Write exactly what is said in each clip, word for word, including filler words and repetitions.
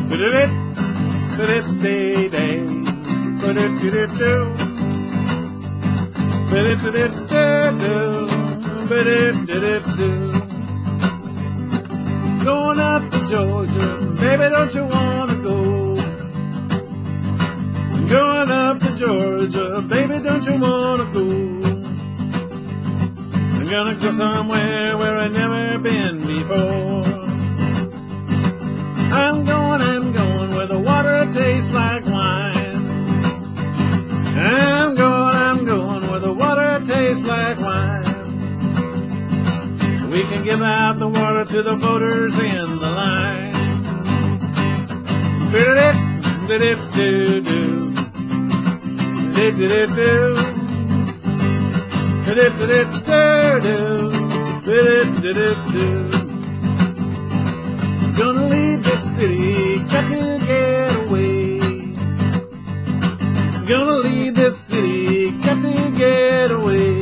Going up to Georgia, baby, don't you wanna go? Going up to Georgia, baby, don't you wanna go? I'm gonna go somewhere where I've never been before. I'm going, I'm going where the water tastes like wine. I'm going, I'm going where the water tastes like wine. We can give out the water to the voters in the line. Do-do-do-do-do-do. Do-do-do-do. Do-do-do-do-do. Gonna leave this city, got to get away. Gonna leave this city, got to get away.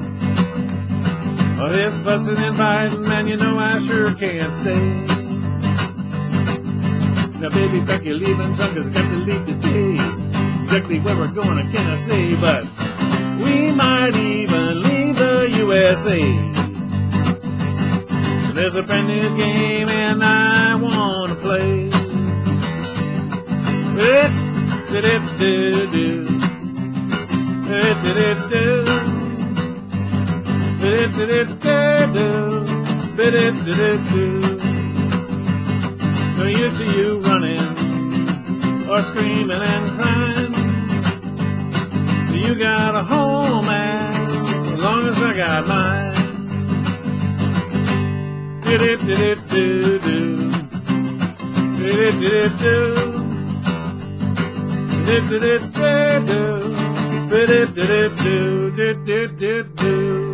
Oh, this fussing and fighting, man, you know I sure can't stay. Now, baby, pack your leaving trunk, 'cause I got to leave today. Exactly where we're going, I cannot say, but we might even leave the U S A. There's a brand new game and I wanna play. Do-do-do-do. Do-do-do-do. No use of you running or screaming and crying. You got a home as long as I got mine. Do-do-do-do-do. Do-do-do-do. Do-do-do-do. Do-do-do-do. Do-do-do-do.